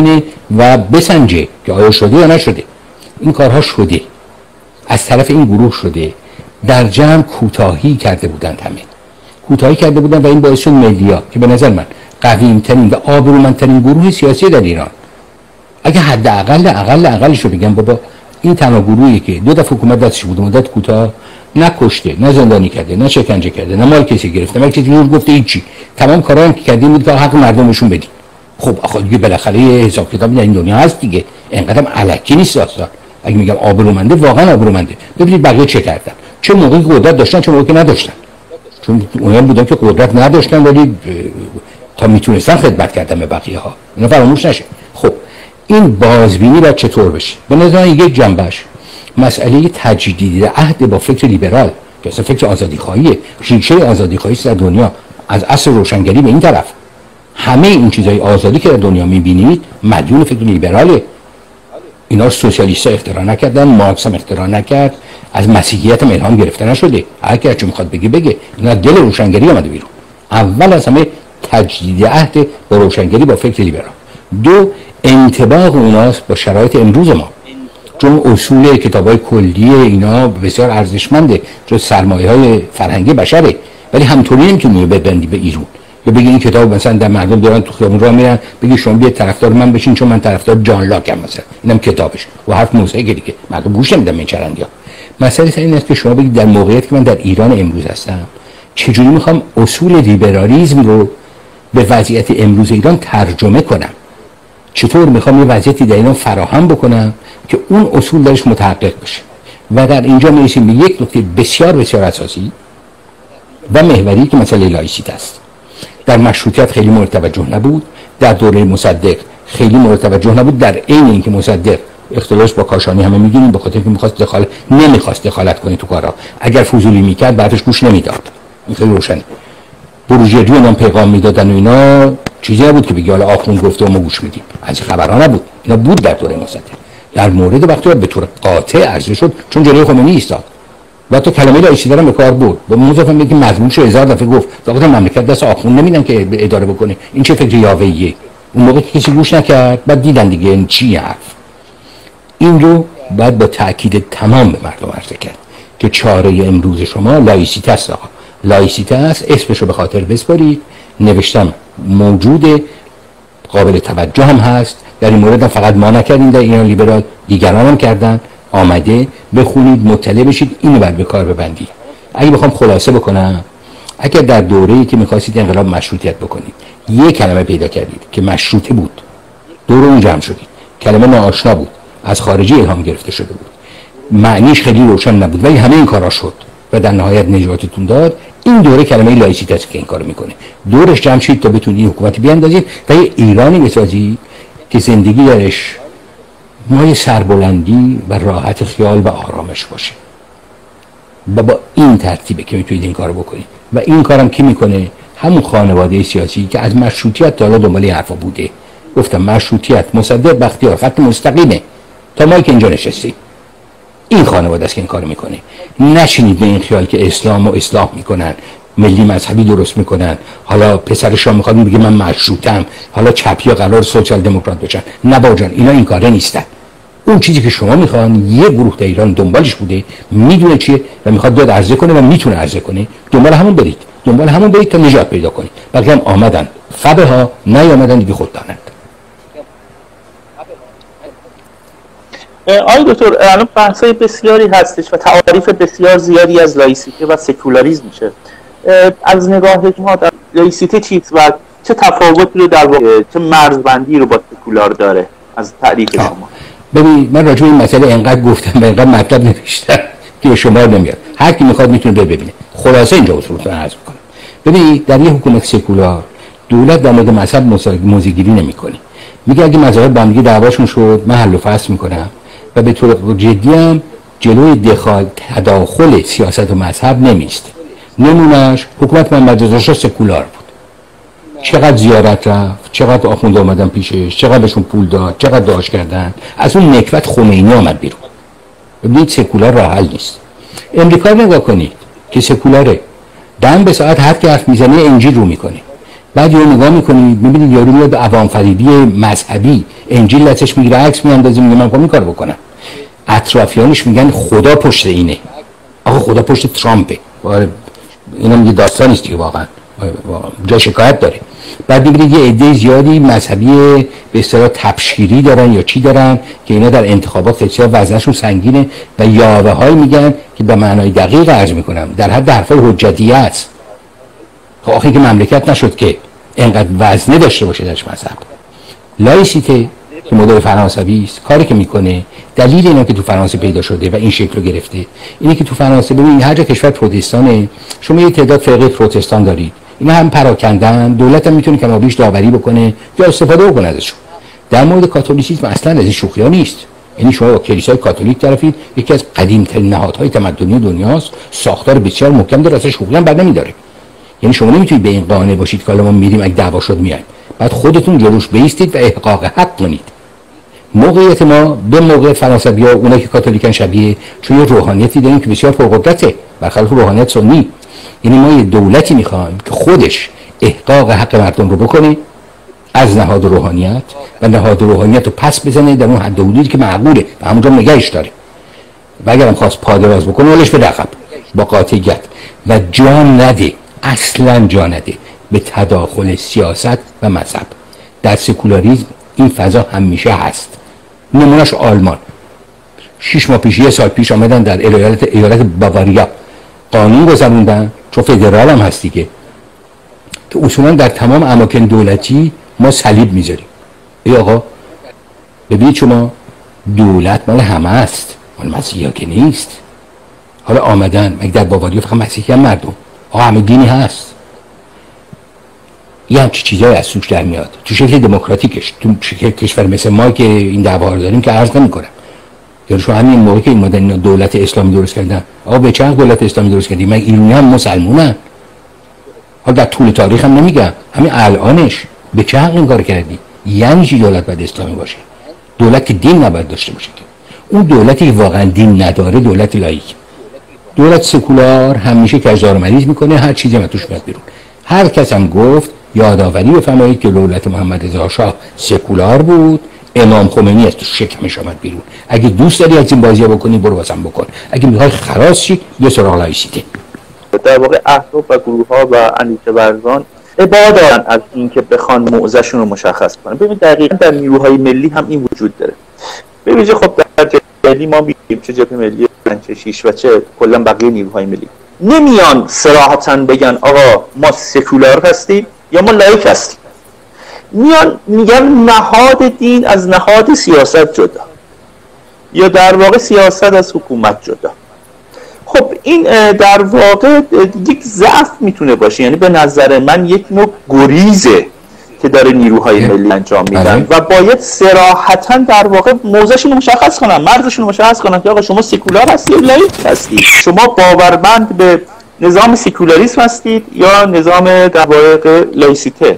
و بسنجه که آیا شده یا نشده. این کارها شده، از طرف این گروه شده. در جمع کوتاهی کرده بودند، همه کوتاهی کرده بودند و این باعث شد ملیا که به نظر من قویم‌ترین و آبرومندترین گروه سیاسی در ایران، اگه حداقل اقل اقلش رو بگم، بابا این تنها گروهی که دو دفعه حکومت دستش بود مدت کوتاه، نه کشته، نه زندانی کرده، نه شکنجه کرده، نه مال کسی گرفته، نه کسی نور گفته هیچی، تمام کارا که کردیم بود که حق مردمشون بدیم. خب آخه دیگه بالاخره یه حساب کتاب این دنیا هست دیگه، اینقدرم الکی نیست داستان. اگه میگم آبرومنده، واقعا آبرومنده. ببینید بقیه چه کردن، چه موقعی قدرت داشتن، چه موقعی که نداشتن. چون اونها بودن که قدرت نداشتن ولی تا میتونستن خدمت کردن به بقیه ها، اینا فراموش نشه. خب این بازبینی باید چطور بشه؟ به نظر یک جنبش مسئله تجدید عهد با فکر لیبرال که اصلا فکر آزادی خواهیه، ریشه آزادی خواهی در دنیا از عصر روشنگری به این طرف. همه این چیزای آزادی که در دنیا میبینید مدیون فکر لیبراله. اینا سوسیالیست‌ها اختراع نکردن، مارکس هم اختراع نکرد، از مسیحیت هم الهام گرفته نشده. هر کی چه میخواد بگه بگه، اینا دل روشنگری اومده بیرون. اول از همه تجدید عهد با روشنگری با فکر لیبرال. دو، انطباق اوناست با شرایط امروز ما، چون اصول کتابای کلیه اینا بسیار ارزشمنده، جز سرمایه‌های فرهنگی بشره، ولی همطوری نمیتونی ببندی به ایران یا بگی این کتاب مثلا در مردم دارن تو خیابون راه میرن بگی شما بیاید طرفدار من بشین چون من طرفدار جان لاکم مثلا، اینم کتابش و حرف موسیقی دیگه مردم گوش نمیدن این چرندیا. مسئله این است که شما بگید در موقعیتی که من در ایران امروز هستم چجوری میخوام اصول لیبرالیسم رو به وضعیت امروز ایران ترجمه کنم، چطور میخوام یه وضعیتی در ایران فراهم بکنم که اون اصول درش متحقق بشه. و در اینجا میرسیم به یک نکته بسیار بسیار اساسی و محوری که مسئله لایسیته است. در مشروطیت خیلی مورد توجه نبود، در دوره مصدق خیلی مورد توجه نبود، در عین اینکه مصدق اختلاف با کاشانی همه میگیم به خاطر اینکه میخواست دخالت نمیخواست دخالت کنه تو کارا، اگر فضولی میکرد بعدش گوش نمیداد. این خیلی روشنه. بروجردی اونم پیغام میدادن و اینا چیزی نبود که بگی حالا آخوند گفته و ما گوش میدیم، از خبرها نبود. اینا بود در دوره مصدق. در مورد وقتی به طور قاطع عرضه شد چون جلوی خمینی ایستاد و تو کلمه لایسیته رو به کار برد. به موضوع فهمید که مضمونش هزار دفعه گفت واقعا مملکت دست آخوند نمیدن که اداره بکنه، این چه فکر یاوه‌ایه. اون موقع که کسی گوش نکرد، بعد دیدن دیگه این چی حرف. این رو باید با تاکید تمام به مردم عرضه کرد که چاره امروز شما لایسیته است. آقا لایسیته است، اسمشو به خاطر بسپارید. نوشتم موجود، قابل توجه هم هست. در این مورد فقط ما نکردیم در ایران لیبرال، دیگران هم کردن. آمده بخونید، مطلع بشید، اینو بعد به کار ببندید. اگه بخوام خلاصه بکنم، اگر در دوره‌ای که می‌خواستید انقلاب مشروطیت بکنید یک کلمه پیدا کردید که مشروطه بود، دور اون جمع شدید، کلمه ناآشنا بود، از خارجی الهام گرفته شده بود، معنیش خیلی روشن نبود ولی همه این کارا شد و در نهایت نجاتتون داد، این دوره کلمه لایسیته است که این کارو میکنه. دورش جمع شید تا بتونید حکومت بیاندازید و یه ایرانی بسازید که زندگی درش مای سربلندی و راحت خیال و آرامش باشه. و با این ترتیبه که میتونید این کارو بکنید. و این کارم کی میکنه؟ همون خانواده سیاسی که از مشروطیت تا حالا دنبال این حرفا بوده. گفتم مشروطیت، مصدق، بختیار، خط مستقیمه تا ما که اینجا نشستیم. این خانواده است که این کارو میکنه. نشینید به این خیال که اسلام و اصلاح میکنن، ملی مذهبی درست میکنن، حالا پسرشون میخواد بگه من مشروطم، حالا چپیا قرار سوسیال دموکرات بشن. نه باجان، اینا این کاره نیستن. اون چیزی که شما میخوان یه گروه در ایران دنبالش بوده، میدونه چیه و میخواد داد عرضه کنه و میتونه عرضه کنه، دنبال همون برید، دنبال همون برید تا نجات پیدا کنید. بلکه هم آمدن خبه ها نیامدن دیگه خود دانند. آقای دکتر، الان بحث‌های بسیاری هستش و تعاریف بسیار زیادی از لایسیته و سکولاریسم میشه. از نگاه شما لایسیته چیست و چه تفاوتی رو در واقع، چه مرزبندی رو با سکولار داره از تعریف شما؟ ببین من راجع به این مسئله انقدر گفتم و انقدر مطلب نوشتم که به شما نمیاد. هر کی میخواد میتونه ببینه. خلاصه اینجا اصولتون عرض میکنم. ببین در یه حکومت سکولار دولت در مورد مذهب موضع‌گیری نمیکنه. میگه اگه مذاهب با هم دیگه دعواشون شد من حل و فصل میکنم و به طور جدی هم جلوی دخال تداخل سیاست و مذهب نمیسته. نمونهش حکومت محمد رضا شاه سکولار بود. چقدر زیارت رفت، چقدر آخوند آمدن پیشش، چقدر بهشون پول داد، چقدر دعاش کردن. از اون نکبت خمینی آمد بیرون. ببینید سکولار راه حل نیست. امریکا نگاه کنید که سکولاره، دم به ساعت هر که حرف میزنه انجیل رو میکنه. بعد یه نگاه میکنید میبینید یارو میاد عوام فریبی مذهبی، انجیل دستش میگیره عکس میاندازه میگه من میخوام این کارو بکنم. اطرافیانش میگن خدا پشت اینه. آقا خدا پشت ترامپه. اینم یه داستانی است دیگه، واقعا جای شکایت داره. بعد میبینید یه عده زیادی مذهبی به اصطلاح تبشیری دارن یا چی دارن که اینا در انتخابات بسیار وزنشون سنگینه و یاوه های میگن که به معنای دقیق عرض میکنم در حد حرفای حجتیه است. خب آخه که مملکت نشد که اینقدر وزنه داشته باشه درش مذهب. لایسیته که مدل فرانسوی است، کاری که میکنه دلیل اینه که تو فرانسه پیدا شده و این شکل رو گرفته اینه که تو فرانسه ببینید هر جا کشور پروتستانه شما یه تعداد فرقه پروتستان دارید، اینا هم پراکندن، دولت هم میتونه کمابیش داوری بکنه یا استفاده بکنه ازشون. در مورد کاتولیسیسم اصلا از این شوخی‌ها نیست. یعنی شما با کلیسای کاتولیک طرفید، یکی از قدیمی‌ترین نهادهای تمدنی دنیاست، ساختار بسیار محکم داره، اصلا شوخی هم بر نمی‌داره. یعنی شما نمیتونید به این قانع باشید که حالا ما میریم اگه دعوا شد میایم، بعد خودتون جلوش بیستید و احقاق حق کنید. موقعیت ما به موقع فرانسوی‌ها اونایی که کاتولیکن شبیه، چون یه روحانیتی داریم که بسیار پرقدرته برخلاف روحانیت سنی. یعنی ما یه دولتی میخوایم که خودش احقاق حق مردم رو بکنه از نهاد روحانیت و نهاد روحانیت رو پس بزنه در اون حد و حدودی که معقوله و همونجا نگهش داره و اگرم خواست پادراز بکنه ولش به عقب با قاطعیت و جان نده، اصلا جان نده به تداخل سیاست و مذهب. در سکولاریسم این فضا همیشه هست. نمونهش آلمان شش ماه پیش، یه سال پیش آمدن در ایالت ایالت باواریا قانون گذروندن، چون فدرال هم هستی که که اصولا در تمام اماکن دولتی ما صلیب میذاریم. ای آقا ببینید شما دولت مال همه است، مال مسیحی که نیست. حالا آمدن مگه در باواریا فقط مسیحی هم مردم؟ آقا همه دینی هست. یه همچی چیزایی از سوش در میاد تو شکل دموکراتیکش. تو شکل کشور مثل ما که این دعوا رو داریم که عرض نمی‌کنم. یعنی شما همین موقع که این مدن دولت اسلامی درست کردن، آقا به چند دولت اسلامی درست کردیم؟ من ایرانی هم مسلمونم. حالا در طول تاریخ هم نمیگم، همین الانش به چه حق این کار کردی؟ یعنی چی دولت باید اسلامی باشه؟ دولت که دین نباید داشته باشه که. اون دولتی که واقعا دین نداره دولت لایک. دولت سکولار همیشه کجدار مریض میکنه، هر چیزی هم توش میاد بیرون. هر کس هم گفت یادآوری بفرمایید که دولت محمد رضا شاه سکولار بود، امام خمینی از تو شکمش آمد بیرون. اگه دوست داری از این بازی‌ها بکنی برو واسم بکن، اگه میخوای خلاص شی بیا سراغ لایسیته. در واقع احزاب و گروه‌ها و اندیشه ورزان ابا دارن از اینکه بخوان موضعشون رو مشخص کنن. ببین دقیقاً در نیروهای ملی هم این وجود داره. ببین خب در جبهه ملی ما میگیم چه جبهه ملی چه شیش و چه کلا بقیه نیروهای ملی نمیان صراحتاً بگن آقا ما سکولار هستیم یا ما لایک هستیم. میان میگن نهاد دین از نهاد سیاست جدا یا در واقع سیاست از حکومت جدا. خب این در واقع یک ضعف میتونه باشه، یعنی به نظر من یک نوع گریزه که داره نیروهای ملی انجام میدن و باید صراحتاً در واقع موضعشون رو مشخص کنن، مرزشون رو مشخص کنن که آقا شما سکولار هستید یا لایک هستید، شما باورمند به نظام سکولاریسم هستید یا نظام در واقع لایسیته.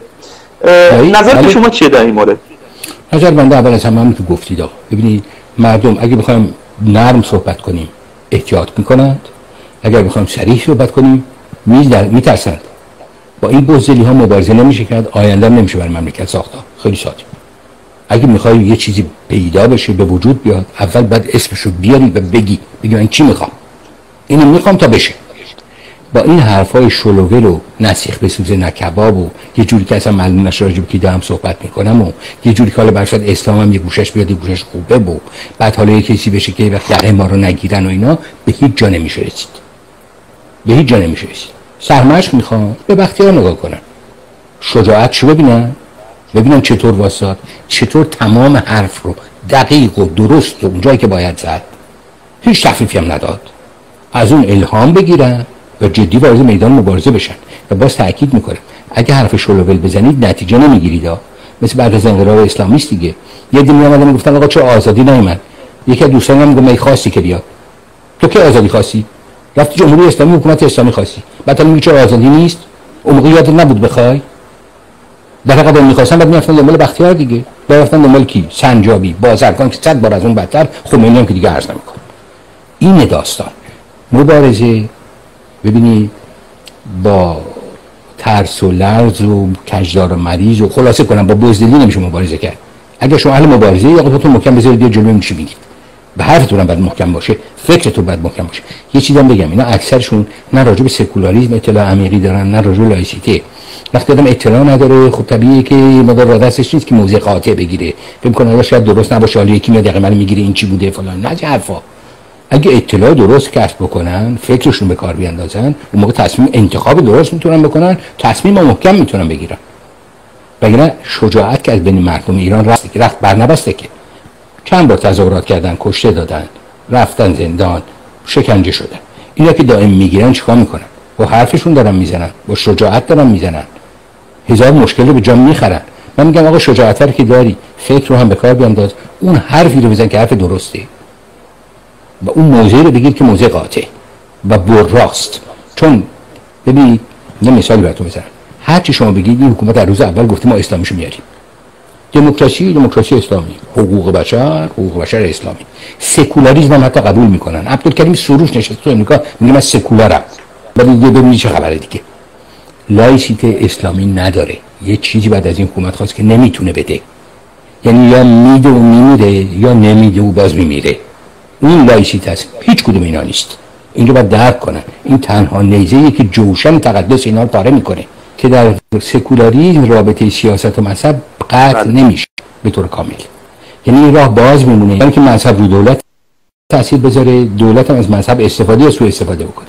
نظر شما چیه در این مورد؟ نظر بنده اول از همه همون که گفتید آقا ببینید مردم اگه بخوایم نرم صحبت کنیم احتیاط میکنند، اگر بخوایم صریح صحبت کنیم میترسند. با این بزدلی ها مبارزه نمیشه کرد، آینده نمیشه برای مملکت ساخته. خیلی ساده. اگه میخوای یه چیزی پیدا بشه به وجود بیاد اول باید اسمشو بیاری و بگی بگی من چی میخوام، اینو میخوام تا بشه. با این حرفای شلوول و نسیخ بسوزه نه کباب و یه جوری که اصلا معلوم نشه راجع به کی دارم صحبت میکنم و یه جوری که حالا برشاد اسلام هم یه گوشش بیاد یه گوشش خوبه و بعد حالا یه کسی بشه که وقت دقیقه ما رو نگیرن و اینا، به هیچ جا نمیشه رسید. به هیچ جا نمیشه رسید. سرمشق میخوان به بختیار نگاه کنن، شجاعتشو ببینن، ببینن چطور واساد، چطور تمام حرف رو دقیق و درست و اونجایی که باید زد، هیچ تخفیفی هم نداد، از اون الهام بگیرن و جدی وارد میدان مبارزه بشن. و باز تاکید میکنم اگه حرف شلوول بزنید نتیجه نمیگیرید. مثل بعد از انقلاب اسلامی است دیگه. یه دی میامدن میگفتن آقا چه آزادی نیومد. یکی از دوستانم میگه من خواستی که بیاد. تو که آزادی خواستی؟ رفتی جمهوری اسلامی حکومت اسلامی خواستی. بعد میگه چه آزادی نیست؟ اون موقع یادت نبود بخوای؟ در حقیقت میخواستن بعد میرفتن دنبال بختیار دیگه. رفتن دنبال کی؟ سنجابی، بازرگان که صد بار از اون بدتر، خمینی هم که دیگه عرض نمیکنه. این داستان مبارزه ببینید با ترس و لرز و کجدار و مریض و خلاصه کنم با بزدلی نمیشه مبارزه کرد. اگر شما اهل مبارزه یا خودتون محکم بذارید یه جلوی چی میگید، به حرفتون هم باید محکم باشه، فکرتون باید محکم باشه. یه چیزام بگم، اینا اکثرشون نه راجع به سکولاریسم اطلاع عمیقی دارن نه راجع به لایسیته. وقتی آدم اطلاع نداره خب طبیعیه که مدار را دستش نیست که موضع قاطع بگیره، فکر کنه شاید درست نباشه، حالا یکی میاد دقیقاً من میگیره این چی بوده فلان، نه چه حرفا. اگه اطلاع درست کسب بکنن، فکرشون به کار بیاندازن، اون موقع تصمیم انتخاب درست میتونن بکنن، تصمیم محکم میتونن بگیرن. وگرنه شجاعت که از بین مردم ایران رفت که رفت برنبسته که چند بار تظاهرات کردن، کشته دادن، رفتن زندان، شکنجه شدن. اینا که دائم میگیرن چیکار میکنن؟ با حرفشون دارن میزنن، با شجاعت دارن میزنن، هزار مشکل رو به جا میخرن. من میگم آقا شجاعت رو که داری، فکر رو هم به کار بیانداز، اون حرفی رو بزن که حرف درسته و اون موضوع رو بگیر که موضوع قاطع و براست. چون ببینید یه مثالی براتون بزنم، هر چی شما بگید این حکومت در روز اول گفته ما اسلامیشو میاریم، دموکراسی دموکراسی اسلامی، حقوق بشر حقوق بشر اسلامی، سکولاریسم هم حتی قبول میکنن. عبدالکریم سروش نشسته تو امریکا میگه من سکولارم، ولی دیگه ببینید چه خبره دیگه. لایسیته اسلامی نداره، یه چیزی بعد از این حکومت خواست که نمیتونه بده، یعنی یا میده و میمیره یا نمیده و باز میمیره. این لایسیته است، هیچ کدوم اینا نیست. اینو باید درک کنن. این تنها نیزه‌ای که جوشن تقدس اینا رو پاره میکنه که در سکولاریسم رابطه سیاست و مذهب قطع نمیشه به طور کامل. یعنی این راه باز میمونه، یعنی که مذهب رو دولت تاثیر بذاره، دولت هم از مذهب استفاده یا سوء استفاده بکنه.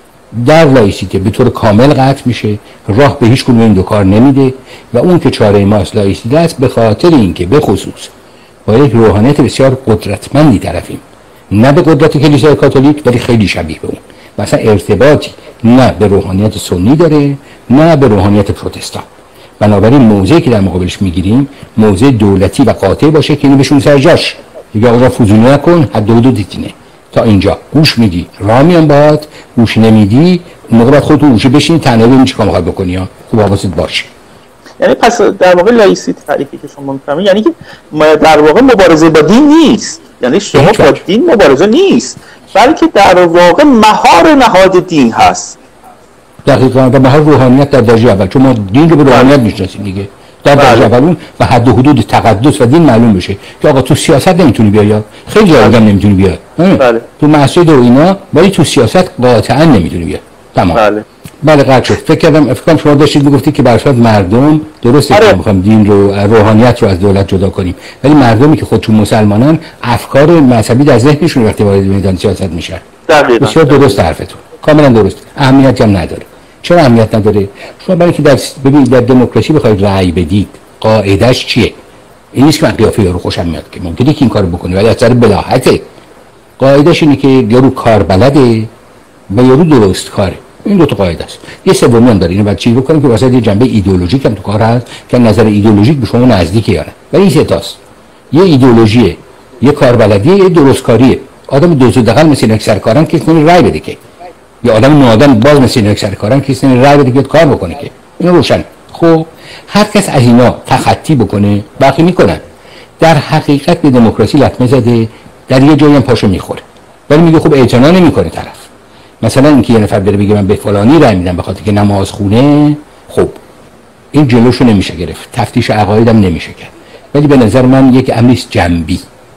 در لایسیته به طور کامل قطع میشه، راه به هیچ کدوم این دو کار نمیده و اون که چاره ماست لایسیته است، به خاطر اینکه به خصوص با یک روحانیت بسیار قدرتمندی طرفیم، نه به قدرت کلیسای کاتولیک ولی خیلی شبیه به اون، مثلا ارتباطی نه به روحانیت سنی داره نه به روحانیت پروتستان. بنابراین موضعی که در مقابلش میگیریم موضع دولتی و قاطع باشه که اینو بهشون سر جاش دیگه آقا فوزونی نکن، حد و حدود دینه تا اینجا گوش میدی راه میان باهات، گوش نمیدی اون موقع باید خودت گوشه بشین تنها ببین چیکار میخوای بکنی ها، خوب حواست باشه. یعنی پس در واقع لایسیته تعریفی که شما میفهمید یعنی که در واقع مبارزه با دین نیست، یعنی شما با دین مبارزه نیست بلکه در واقع مهار نهاد دین هست. دقیقاً، و مهار روحانیت در درجه اول، چون ما دین رو به روحانیت میشناسیم دیگه. در درجه اول اون و حد و حدود تقدس و دین معلوم بشه که آقا تو سیاست نمیتونی بیای، خیلی جا دیگه نمیتونی بیای. بله. تو مسجد و اینا ولی تو سیاست قاطعاً نمیتونی بیای. تمام. بله. بله قطع شد. فکر کردم فکر کنم شما داشتید میگفتید که برشاد مردم درسته که میخوام دین رو روحانیت رو از دولت جدا کنیم، ولی مردمی که خودشون مسلمانان افکار مذهبی در ذهنشون وقتی وارد میدان سیاست میشن. دقیقاً. بسیار درست حرفتون. کاملا درست. اهمیتی هم نداره. چرا اهمیت نداره؟ شما برای اینکه در ببینید در دموکراسی بخواید رأی بدید قاعدهش چیه؟ این نیست که من قیافه یارو خوشم میاد که ممکنه که این کارو بکنه ولی از نظر بلاحته. قاعدهش اینه که یارو کار بلده و یارو درست کاره. این دو تا قاعده است. یه سومی هم داره، اینو بعد چی بکنیم که واسه یه جنبه ایدئولوژیک هم تو کار هست که نظر ایدئولوژیک به شما نزدیکه یا نه. ولی این سه تاست. یه ایدئولوژیه، یه کاربلدیه، یه درستکاریه. آدم دوزو دقل مثل یک سرکارن که نمی رأی بده که، یا آدم نادان باز مثل یک سرکارن که نمی رأی بده که کار بکنه که. اینو روشن. خب هر کس از اینا تخطی بکنه باقی میکنن. در حقیقت به دموکراسی لطمه زده، در یه جایی هم پاشو میخوره. ولی میگه خب اعتنا نمیکنه طرف. مثلا اینکه یه نفر بره بگه من به فلانی رأی میدم به خاطر که نماز خونه، خب این جلوشو نمیشه گرفت، تفتیش عقایدم نمیشه کرد. ولی به نظر من یک امریست جنبی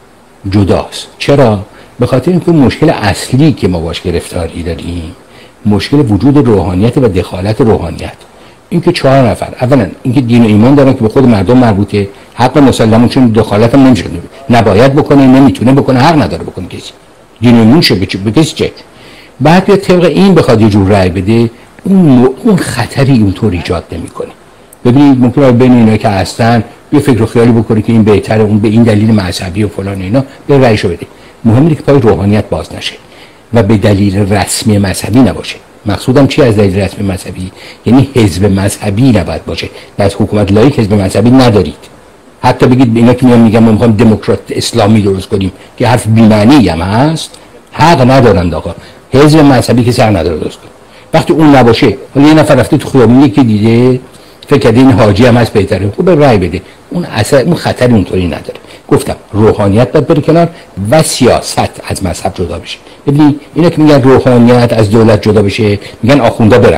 جداست. چرا؟ به خاطر اینکه مشکل اصلی که ما باش گرفتاری داریم مشکل وجود روحانیت و دخالت روحانیت. اینکه چهار نفر اولا اینکه دین و ایمان دارن که به خود مردم مربوطه، حق مسلمون چون دخالت هم نمیشه، نباید بکنه، نمیتونه بکنه، حق نداره بکنه کسی. دین و ایمان چه به کسی چه؟ بعد بیا طبق این بخواد یه جور رأی بده، اون اون خطری اونطور ایجاد نمیکنه. ببینید ممکنه بین اینا که هستن یه فکر و خیالی بکنه که این بهتره، اون به این دلیل مذهبی و فلان اینا به رأیشو بده. مهم اینه که پای روحانیت باز نشه و به دلیل رسمی مذهبی نباشه. مقصودم چی از دلیل رسمی مذهبی؟ یعنی حزب مذهبی نباید باشه. در حکومت لایک حزب مذهبی ندارید. حتی بگید اینا که میان میگن ما میخوایم دموکرات اسلامی درست کنیم که حرف بی‌معنی هم هست، حق ندارند آقا. حزب مذهبی که سر نداره درست کنه. وقتی اون نباشه، حالا یه نفر رفته تو خیابون که دیده فکر کرده این حاجی هم هست بهتره، خب به رأی بده. اون اصلا اون خطر اونطوری نداره. گفتم روحانیت باید بره کنار و سیاست از مذهب جدا بشه. ببین اینا که میگن روحانیت از دولت جدا بشه، میگن آخوندا برن.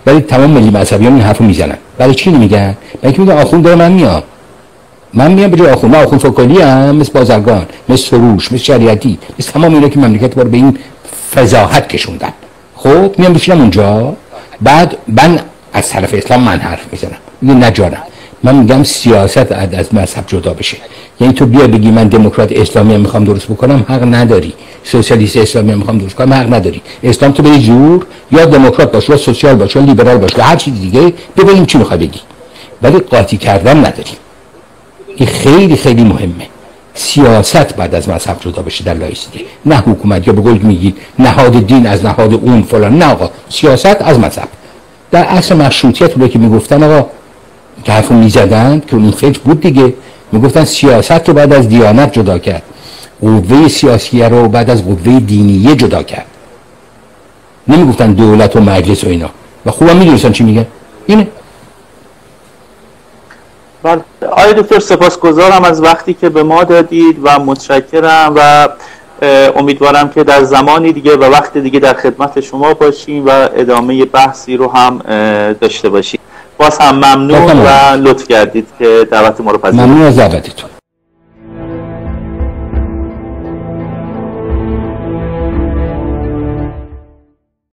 ولی تمام ملی مذهبیان این حرفو میزنن. برای چی میگن؟ برای اینکه میگن آخوند داره من میام من میام به جای آخوند، من آخوند فکالی ام، مثل بازرگان، مثل سروش، مثل شریعتی، مثل تمام اینا که مملکت بار به این فضاحت کشوندن. خب میام بشینم اونجا، بعد من از طرف اسلام من حرف میزنم، میگه نجارم، من میگم سیاست از مذهب جدا بشه. یعنی تو بیا بگی من دموکرات اسلامی هم میخوام درست بکنم، حق نداری. سوسیالیست اسلامی هم میخوام درست کنم، حق نداری. اسلام تو به زور یا دموکرات باش یا سوسیال باش یا لیبرال باش یا هر چیز دیگه، ببینیم چی میخوای بگی، ولی قاطی کردن نداری. این خیلی خیلی مهمه. سیاست بعد از مذهب جدا بشه در لایسیته، نه حکومت یا به قول میگید نهاد دین از نهاد اون فلان، نه آقا، سیاست از مذهب. در اصل مشروطیت رو که میگفتن آقا که حرفو میزدن که اون فکر بود دیگه، میگفتن سیاست رو بعد از دیانت جدا کرد، قوه سیاسیه رو بعد از قوه دینیه جدا کرد. نمیگفتن دولت و مجلس و اینا، و خوبا میدونستن چی میگن. اینه. بله آقای دکتر سپاسگزارم از وقتی که به ما دادید و متشکرم و امیدوارم که در زمانی دیگه و وقت دیگه در خدمت شما باشیم و ادامه بحثی رو هم داشته باشیم. باز هم ممنون و لطف کردید که دعوت ما رو پذیرفتید. ممنون از دعوتتون.